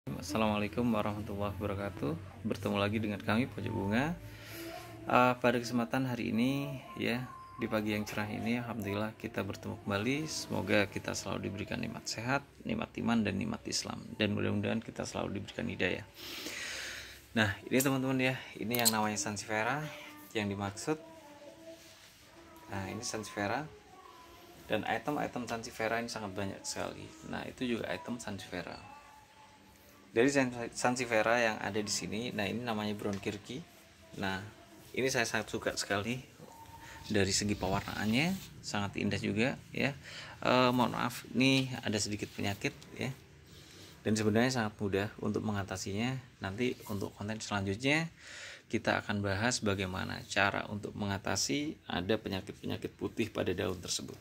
Assalamualaikum warahmatullahi wabarakatuh. Bertemu lagi dengan kami Pojok Bunga. Pada kesempatan hari ini ya, di pagi yang cerah ini, alhamdulillah kita bertemu kembali. Semoga kita selalu diberikan nikmat sehat, nikmat iman, dan nikmat Islam, dan mudah-mudahan kita selalu diberikan hidayah. Nah, ini teman-teman ya, ini yang namanya Sansevieria yang dimaksud. Nah, ini Sansevieria, dan item-item Sansevieria ini sangat banyak sekali. Nah, itu juga item Sansevieria. Dari Sansevieria yang ada di sini, nah ini namanya Brown Kirky. Nah, ini saya sangat suka sekali dari segi pewarnaannya, sangat indah juga ya. Mohon maaf, ini ada sedikit penyakit ya. Dan sebenarnya sangat mudah untuk mengatasinya. Nanti untuk konten selanjutnya kita akan bahas bagaimana cara untuk mengatasi ada penyakit-penyakit putih pada daun tersebut.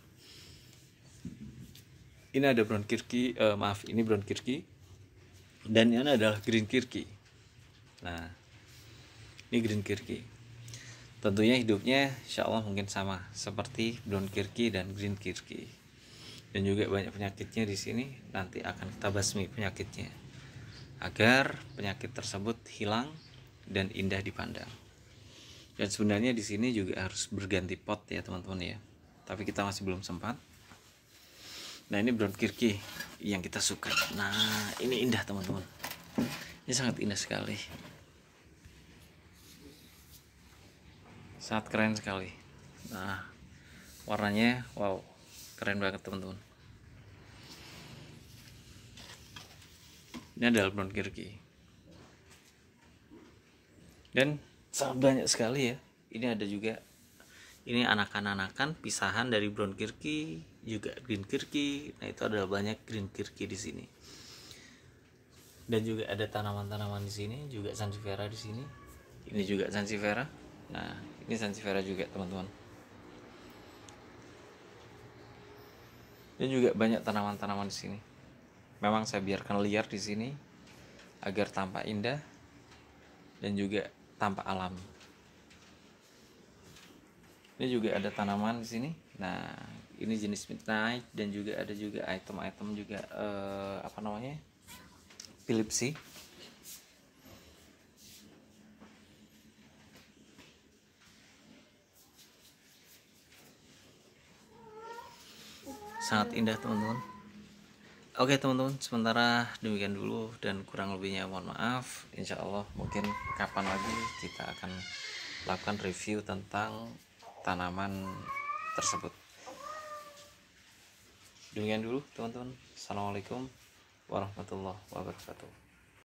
Ini ada Brown Kirky, ini Brown Kirky. Dan ini adalah Green Kirky. Nah, ini Green Kirky. Tentunya hidupnya insya Allah mungkin sama seperti Brown Kirky dan Green Kirky. Dan juga banyak penyakitnya di sini. Nanti akan kita basmi penyakitnya agar penyakit tersebut hilang dan indah dipandang. Dan sebenarnya di sini juga harus berganti pot ya teman-teman ya. Tapi kita masih belum sempat. Nah, ini Brown Kirky yang kita suka. Nah, ini indah teman-teman. Ini sangat indah sekali. Sangat keren sekali. Nah, warnanya wow, keren banget teman-teman. Ini adalah Brown Kirky. Dan sangat banyak sekali ya. Ini ada juga, ini anakan-anakan pisahan dari Brown Kirky, juga Green Kirky. Nah, itu adalah banyak Green Kirky di sini. Dan juga ada tanaman-tanaman di sini, juga Sansevieria di sini. Ini juga Sansevieria. Nah, ini Sansevieria juga, teman-teman. Dan juga banyak tanaman-tanaman di sini. Memang saya biarkan liar di sini agar tampak indah dan juga tampak alami. Ini juga ada tanaman di sini. Nah, ini jenis Midnight, dan juga ada juga item-item juga Philipsy. Sangat indah teman-teman. Oke teman-teman, sementara demikian dulu, dan kurang lebihnya mohon maaf. Insya Allah mungkin kapan lagi kita akan lakukan review tentang tanaman tersebut. Demikian dulu teman-teman. Assalamualaikum warahmatullahi wabarakatuh.